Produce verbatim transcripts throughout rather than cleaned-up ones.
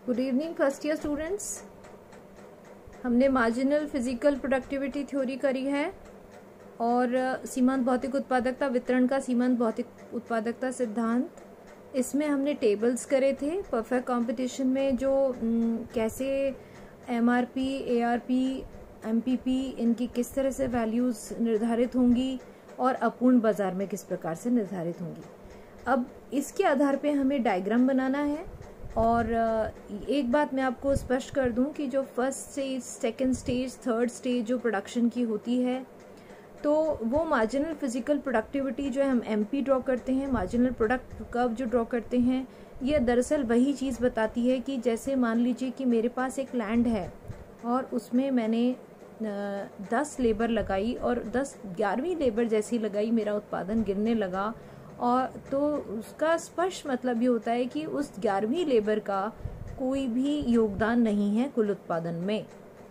Good evening first year students. हमने marginal physical productivity theory करी है और सीमांत भौतिक उत्पादकता वितरण का सीमांत भौतिक उत्पादकता सिद्धांत, इसमें हमने टेबल्स करे थे। परफेक्ट कंपटीशन में जो न, कैसे एमआरपी, एआरपी, एमपीपी इनकी किस तरह से वैल्यूज निर्धारित होंगी और अपूर्ण बाजार में किस प्रकार से निर्धारित होंगी। अब इसके आधार पे हमें डायग्राम बनाना है। और एक बात मैं आपको स्पष्ट कर दूं कि जो first stage, second stage, third stage जो प्रोडक्शन की होती है, तो वो मार्जिनल फिजिकल प्रोडक्टिविटी जो है हम एमपी ड्रॉ करते हैं, मार्जिनल प्रोडक्ट कर्व जो ड्रॉ करते हैं, ये दरअसल वही चीज़ बताती है कि जैसे मान लीजिए कि मेरे पास एक लैंड है और उसमें मैंने दस लेबर लगाई और दस ग्यारहवीं लेबर जैसी लगाई मेरा उत्पादन गिरने लगा, और तो उसका स्पष्ट मतलब ये होता है कि उस ग्यारहवीं लेबर का कोई भी योगदान नहीं है कुल उत्पादन में।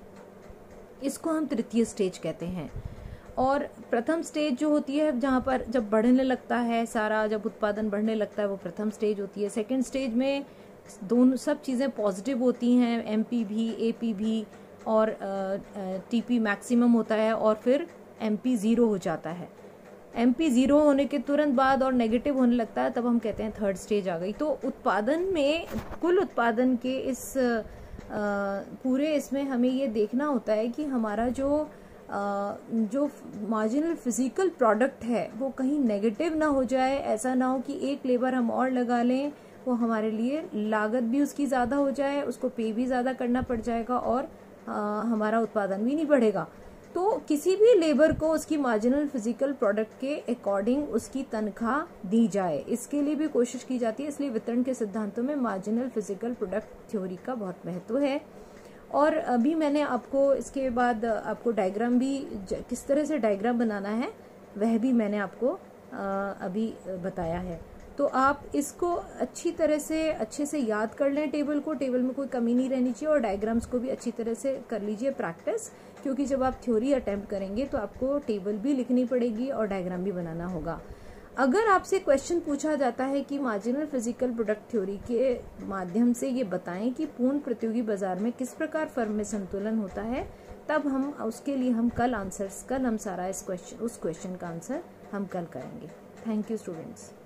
इसको हम तृतीय स्टेज कहते हैं। और प्रथम स्टेज जो होती है जहाँ पर जब बढ़ने लगता है सारा, जब उत्पादन बढ़ने लगता है, वो प्रथम स्टेज होती है। सेकंड स्टेज में दोनों सब चीज़ें पॉजिटिव होती हैं, एमपी भी, एपी भी, और टीपी मैक्सिमम होता है, और फिर एमपी ज़ीरो हो जाता है। एमपी ज़ीरो होने के तुरंत बाद और नेगेटिव होने लगता है, तब हम कहते हैं थर्ड स्टेज आ गई। तो उत्पादन में, कुल उत्पादन के इस आ, पूरे इसमें हमें ये देखना होता है कि हमारा जो आ, जो मार्जिनल फिजिकल प्रोडक्ट है वो कहीं नेगेटिव ना हो जाए। ऐसा ना हो कि एक लेबर हम और लगा लें, वो हमारे लिए लागत भी उसकी ज़्यादा हो जाए, उसको पे भी ज़्यादा करना पड़ जाएगा और आ, हमारा उत्पादन भी नहीं बढ़ेगा। तो किसी भी लेबर को उसकी मार्जिनल फिजिकल प्रोडक्ट के अकॉर्डिंग उसकी तनख्वाह दी जाए, इसके लिए भी कोशिश की जाती है। इसलिए वितरण के सिद्धांतों में मार्जिनल फिजिकल प्रोडक्ट थ्योरी का बहुत महत्व है। और अभी मैंने आपको इसके बाद आपको डायग्राम भी, किस तरह से डायग्राम बनाना है वह भी मैंने आपको अभी बताया है। तो आप इसको अच्छी तरह से अच्छे से याद कर लें टेबल को, टेबल में कोई कमी नहीं रहनी चाहिए, और डायग्राम्स को भी अच्छी तरह से कर लीजिए प्रैक्टिस, क्योंकि जब आप थ्योरी अटेम्प्ट करेंगे तो आपको टेबल भी लिखनी पड़ेगी और डायग्राम भी बनाना होगा। अगर आपसे क्वेश्चन पूछा जाता है कि मार्जिनल फिजिकल प्रोडक्ट थ्योरी के माध्यम से ये बताएं कि पूर्ण प्रतियोगी बाजार में किस प्रकार फर्म में संतुलन होता है, तब हम उसके लिए हम कल आंसर्स कल हम सारा इस क्वेश्चन उस क्वेश्चन का आंसर हम कल करेंगे। Thank you students.